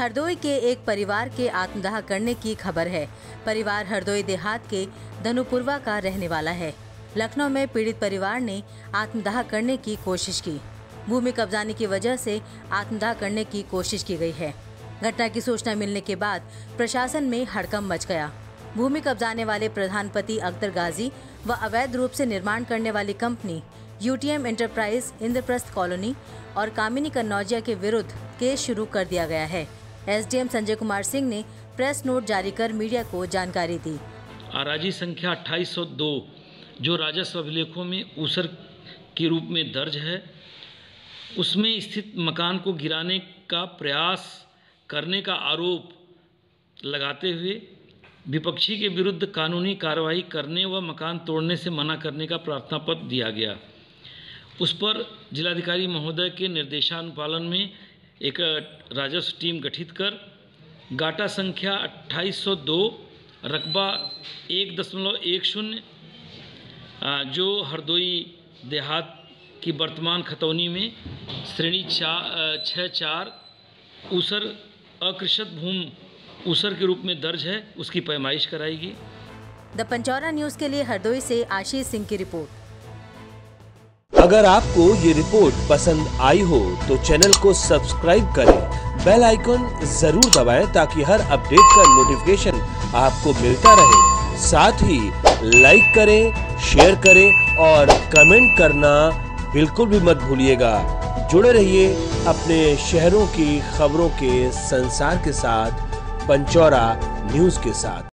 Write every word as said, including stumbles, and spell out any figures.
हरदोई के एक परिवार के आत्मदाह करने की खबर है। परिवार हरदोई देहात के धनुपुरवा का रहने वाला है। लखनऊ में पीड़ित परिवार ने आत्मदाह करने की कोशिश की। भूमि कब्जाने की वजह से आत्मदाह करने की कोशिश की गई है। घटना की सूचना मिलने के बाद प्रशासन में हड़कंप मच गया। भूमि कब्जाने वाले प्रधानपति अख्तर गाजी व अवैध रूप से निर्माण करने वाली company UTM enterprise Indraprastha colony और कामिनी कन्नौजिया के विरुद्ध केस शुरू कर दिया गया है। एसडीएम संजय कुमार सिंह ने प्रेस नोट जारी कर मीडिया को जानकारी दी। अराजी संख्या अट्ठाईस सौ दो जो राजस्व अभिलेखों में ऊसर के रूप में दर्ज है, उसमें स्थित मकान को गिराने का प्रयास करने का आरोप लगाते हुए विपक्षी के विरुद्ध कानूनी कार्रवाई करने व मकान तोड़ने से मना करने का प्रार्थना पत्र दिया गया। उस पर जिलाधिकारी महोदय के निर्देशानुपालन में एक राजस्व टीम गठित कर गाटा संख्या अट्ठाईस सौ दो रकबा एक दशमलव एक शून्य जो हरदोई देहात की वर्तमान खतौनी में श्रेणी चार छः चार ऊसर अकृषित भूमि ऊसर के रूप में दर्ज है, उसकी पैमाइश कराएगी। द पंचौरा न्यूज़ के लिए हरदोई से आशीष सिंह की रिपोर्ट। अगर आपको ये रिपोर्ट पसंद आई हो तो चैनल को सब्सक्राइब करें, बेल आइकन जरूर दबाएं ताकि हर अपडेट का नोटिफिकेशन आपको मिलता रहे। साथ ही लाइक करें, शेयर करें और कमेंट करना बिल्कुल भी मत भूलिएगा। जुड़े रहिए अपने शहरों की खबरों के संसार के साथ, पंचौरा न्यूज़ के साथ।